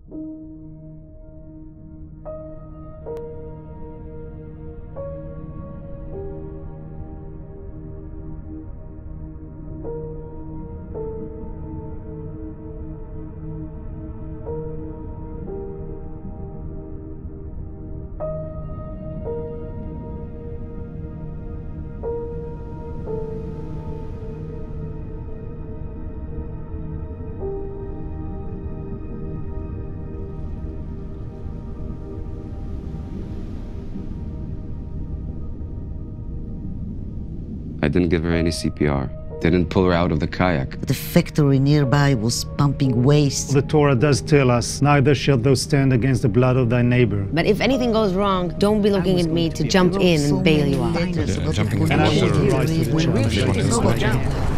I didn't give her any CPR. Didn't pull her out of the kayak. The factory nearby was pumping waste. The Torah does tell us, neither shalt thou stand against the blood of thy neighbor. But if anything goes wrong, don't be looking at me to jump in and bail you out. Jumping in the water.